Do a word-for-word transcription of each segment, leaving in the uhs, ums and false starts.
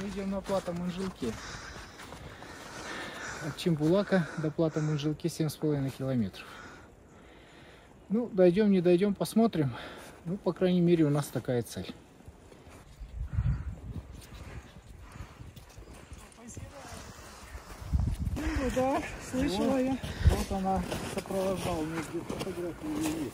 идем на Плато-Манжелке. От Чембулака до Плато-Манжелке семь с половиной километров. Ну, дойдем, не дойдем, посмотрим. Ну, по крайней мере, у нас такая цель. Ну, да, слышала вот, я. Вот она сопровождала, мне фотографии есть.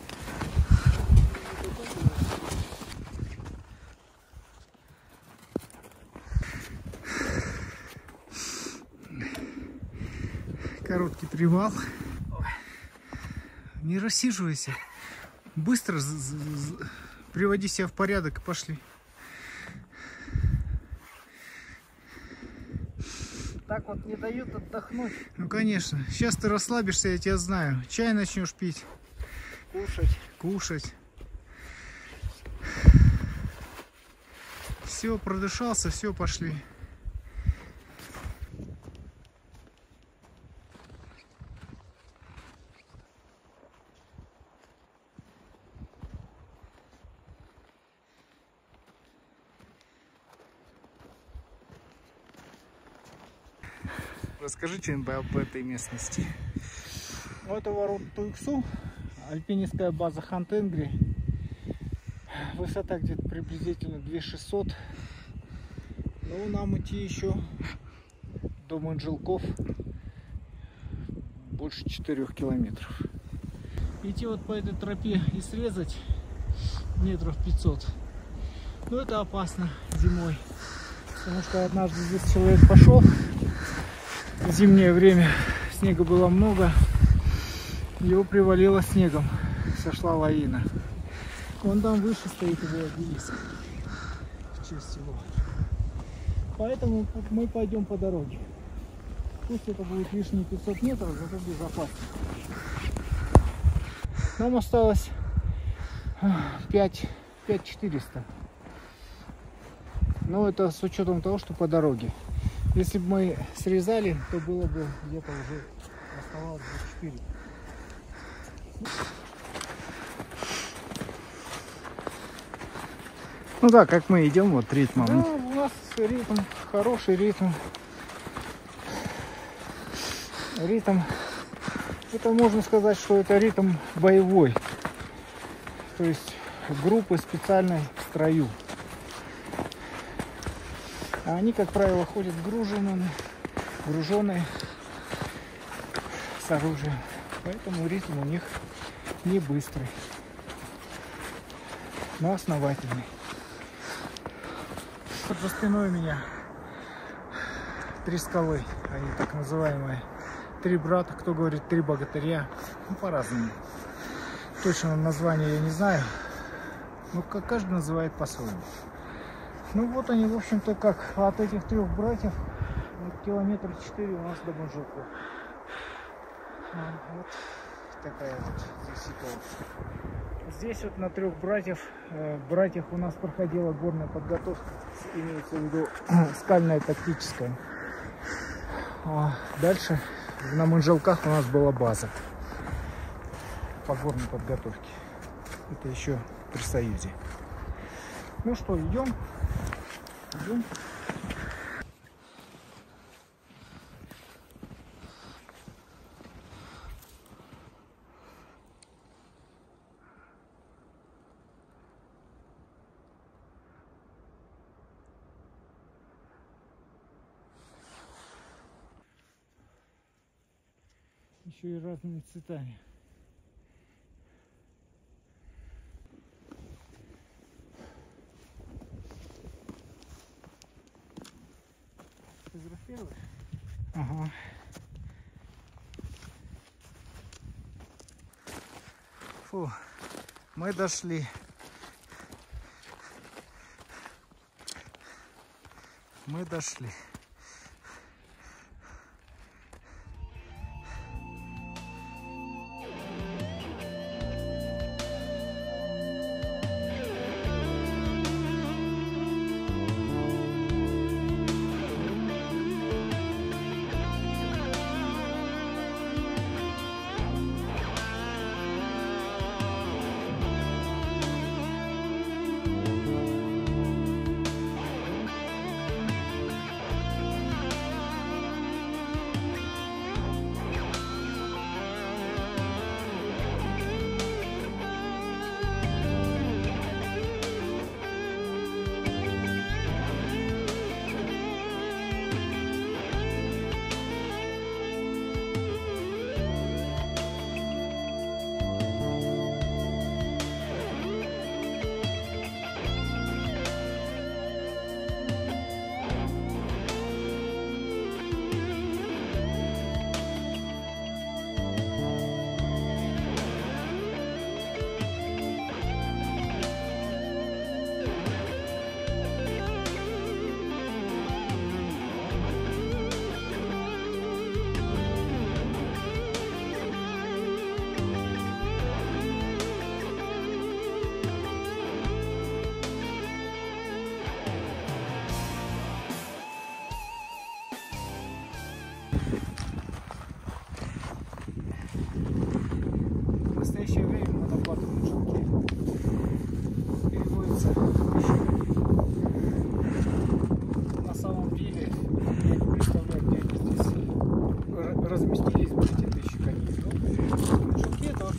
Короткий привал. Не рассиживайся. Быстро приводи себя в порядок и пошли. Так вот не дают отдохнуть. Ну конечно. Сейчас ты расслабишься, я тебя знаю. Чай начнешь пить. Кушать. Кушать. Все, продышался, все, пошли. Расскажи что-нибудь об этой местности. Вот ворот Туиксу, альпинистская база Хантенгри. Высота где-то приблизительно две тысячи шестьсот. Ну, нам идти еще До Манжелков больше четырёх километров. Идти вот по этой тропе и срезать метров пятьсот. Но это опасно зимой. Потому что однажды здесь человек пошел. В зимнее время снега было много. Его привалило снегом. Сошла лавина. Вон там выше стоит его обелиск. В честь его. Поэтому мы пойдем по дороге. Пусть это будет лишние пятьсот метров, зато безопасно. Нам осталось пять тысяч четыреста. Но это с учетом того, что по дороге. Если бы мы срезали, то было бы где-то уже оставалось бы четыре. Ну да, как мы идем, вот ритмом. Да, у нас ритм, хороший ритм. Ритм, это можно сказать, что это ритм боевой. То есть группы специальной в строю. А они, как правило, ходят груженными, груженные с оружием. Поэтому ритм у них не быстрый, но основательный. Вот за спиной у меня три скалы, они так называемые. Три брата, кто говорит три богатыря, ну по-разному. Точно название я не знаю, но каждый называет по-своему. Ну вот они, в общем-то, как от этих трех братьев километра четыре у нас до Манжелков. Вот такая вот здесь ситуация. Здесь вот на трех братьев, э, братьях у нас проходила горная подготовка, имеется в виду скальная тактическая. А дальше на Манжелках у нас была база по горной подготовке. Это еще при Союзе. Ну что, идем? Идем. Еще и разными цветами. Фотографируешь? Ага. Фу, мы дошли. Мы дошли.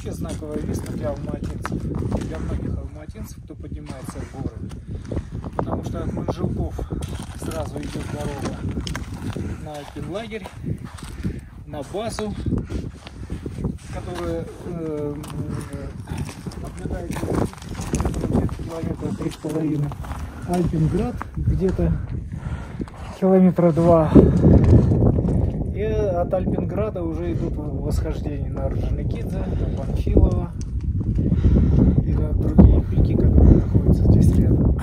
вообще знаковое место для алматинцев, для многих алматинцев, кто поднимается в горы. Потому что от Манжелков сразу идет дорога на альпинлагерь, на базу, которая э, наблюдается километра три с половиной. Альпинград где-то километра два. И от Альпинграда уже идут восхождения на Орджоникидзе, на Панфилово и на другие пики, которые находятся здесь рядом.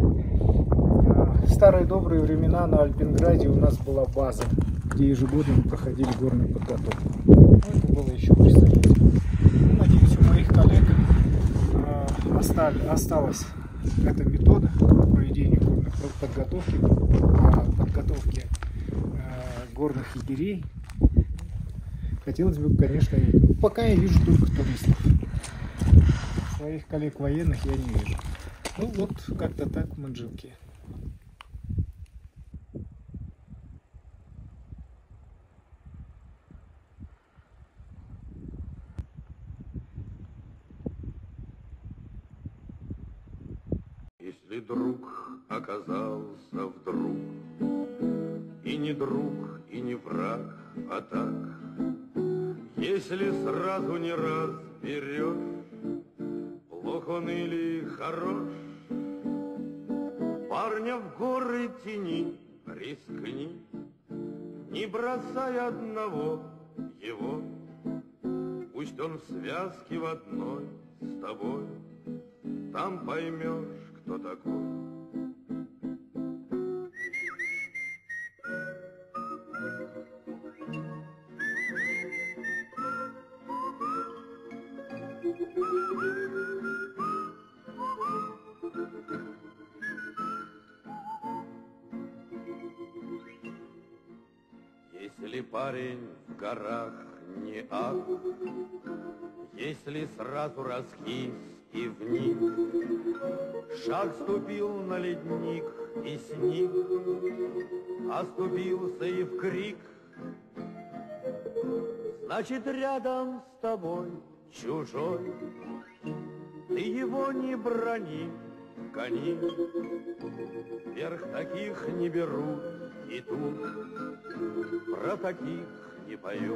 В старые добрые времена на Альпинграде у нас была база, где ежегодно мы проходили горную подготовку. Ну, это было еще при Союзе. Ну, надеюсь, у моих коллег э, остали, осталась эта метода проведения горной подготовки, подготовки э, горных егерей. Хотелось бы, конечно, пока я вижу только туристов. Своих коллег военных я не вижу. Ну вот, как-то так в Манжелке. Если друг оказался вдруг, и не друг, и не враг, а так, если сразу не разберешь, плох он или хорош, парня в горы тяни, рискни, не бросай одного его, пусть он в связке в одной с тобой, там поймешь, кто такой. Если парень в горах не ак, если сразу раскис и вниз, шаг ступил на ледник и сник, оступился и в крик, значит, рядом с тобой чужой, ты его не брони, гони, вверх таких не берут, и тут про таких не поют.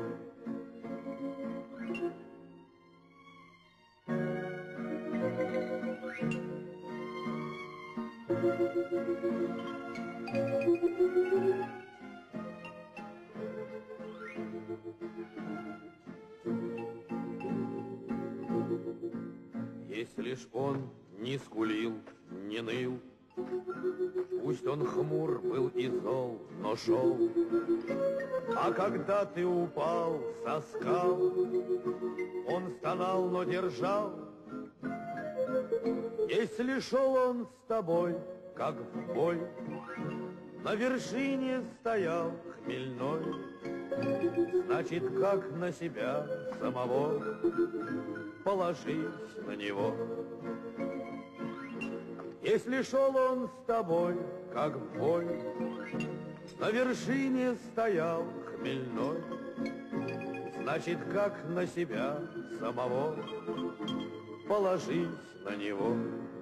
Если ж он не скулил, не ныл, пусть он хмур был и зол, но шел. А когда ты упал со скал, он стонал, но держал. Если шел он с тобой, как в бой, на вершине стоял хмельной, значит, как на себя самого, положись на него. Если шел он с тобой, как в бой, на вершине стоял хмельной, значит, как на себя самого, положись на него.